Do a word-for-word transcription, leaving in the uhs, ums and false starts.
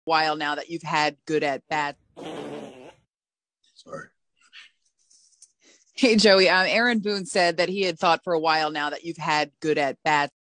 while now that you've had good at bats. Sorry. Hey, Joey, um, Aaron Boone said that he had thought for a while now that you've had good at bats.